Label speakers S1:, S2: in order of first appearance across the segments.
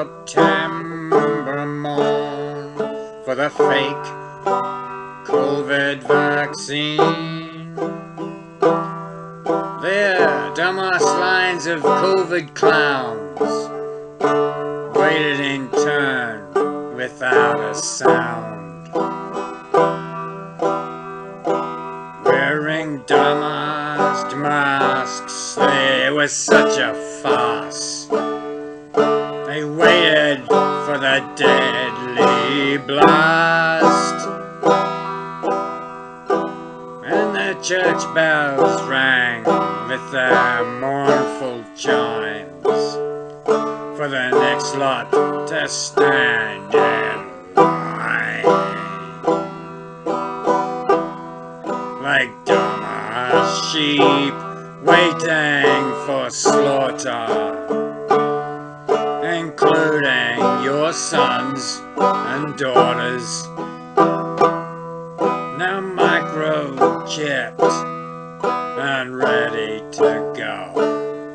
S1: September morn for the fake COVID vaccine. There, dumbass lines of COVID clowns waited in turn without a sound, wearing dumbass masks. They were such a farce. They waited for the deadly blast, and the church bells rang with their mournful chimes for the next lot to stand in line, like dumbass sheep waiting for slaughter, including your sons and daughters, now microchipped and ready to go.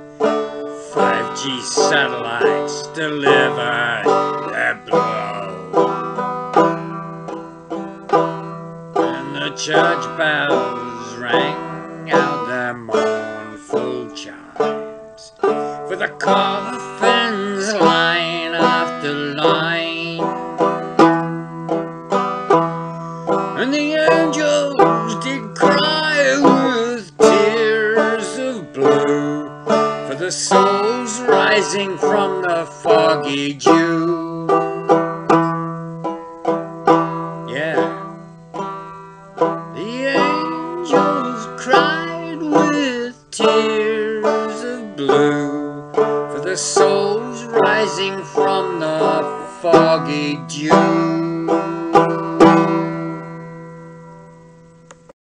S1: 5G satellites delivered their blow, and the church bells rang out their mournful chimes for the coffins line after line, and the angels did cry with tears of blue for the souls rising from the foggy dew. Yeah, the angels cried with tears of blue for the souls rising from the foggy dew.